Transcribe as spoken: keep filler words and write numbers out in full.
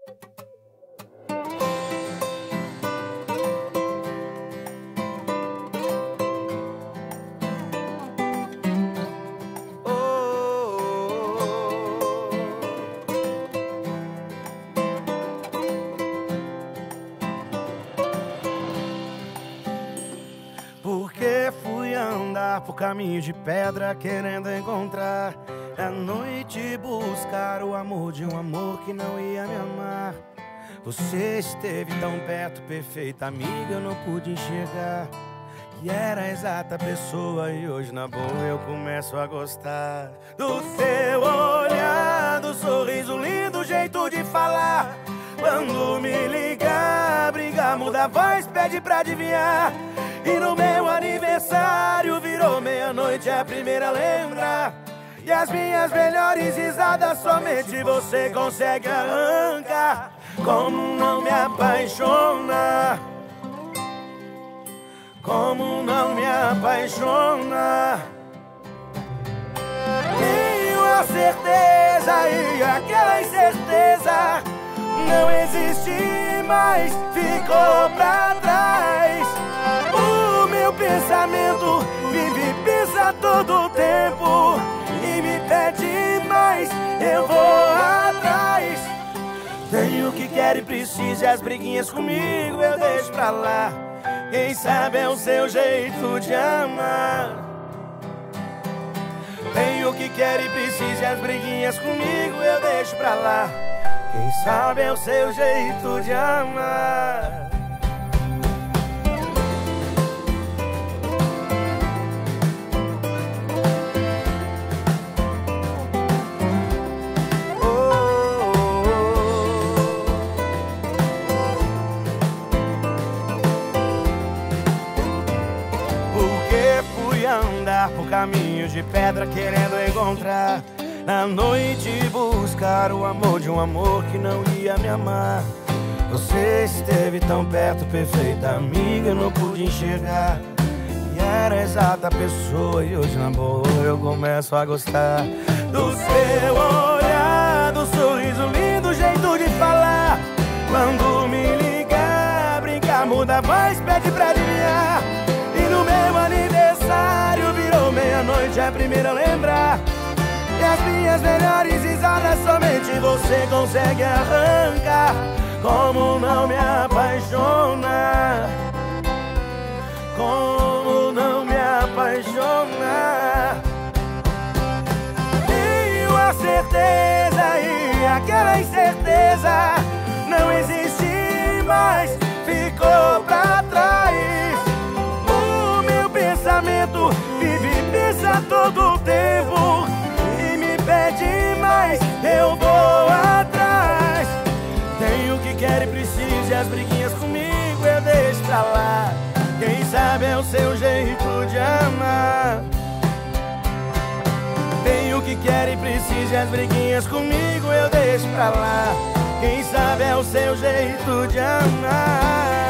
Porque fui andar por caminho de pedra querendo encontrar à noite buscar o amor de um amor que não ia me amar. Você esteve tão perto, perfeita amiga, eu não pude enxergar que era a exata pessoa e hoje na boa eu começo a gostar do seu olhar, do sorriso lindo, jeito de falar. Quando me ligar, briga, muda a voz, pede pra adivinhar. E no meu aniversário virou meia-noite, é a primeira a lembrar. E as minhas melhores risadas somente você consegue arrancar. Como não me apaixona, como não me apaixona. Tenho a certeza e aquela incerteza não existe mais, ficou pra trás. O meu pensamento vive, pensa todo o tempo e me pede mais, eu vou atrás. Tenho o que quer e precisa e as briguinhas comigo eu deixo pra lá. Quem sabe é o seu jeito de amar. Tenho o que quer e precisa e as briguinhas comigo eu deixo pra lá. Quem sabe é o seu jeito de amar. Andar por caminhos de pedra querendo encontrar na noite buscar o amor de um amor que não ia me amar. Você esteve tão perto, perfeita amiga, eu não pude enxergar e era a exata pessoa e hoje na boa eu começo a gostar do seu olhar, do sorriso lindo, jeito de falar. Quando me ligar, brincar, muda a voz, pede pra adivinhar. E no meu aniversário virou meia-noite, é a primeira a lembrar. E as minhas melhores risadas somente você consegue arrancar. Como não me apaixona, como não me apaixona. Tenho a certeza e aquela incerteza não existe mais, ficou pra trás. Pensamento vive, pensa todo o tempo e me pede mais, eu vou atrás. Tenho o que quer e precisa e as briguinhas comigo eu deixo pra lá. Quem sabe é o seu jeito de amar. Tenho o que quer e precisa e as briguinhas comigo eu deixo pra lá. Quem sabe é o seu jeito de amar.